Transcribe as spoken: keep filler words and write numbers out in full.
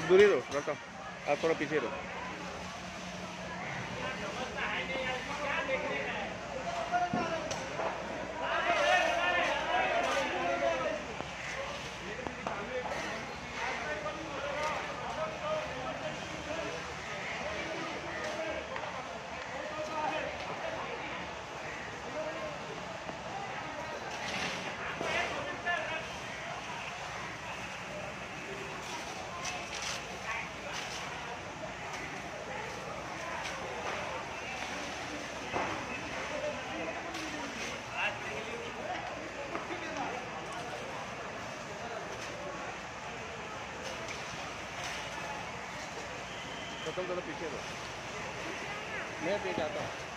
दूर ही रहो थोड़ा, आप थोड़ा पीछे रहो। तो तुम थोड़ा पीछे रहो, मैं पीछे आता हूँ।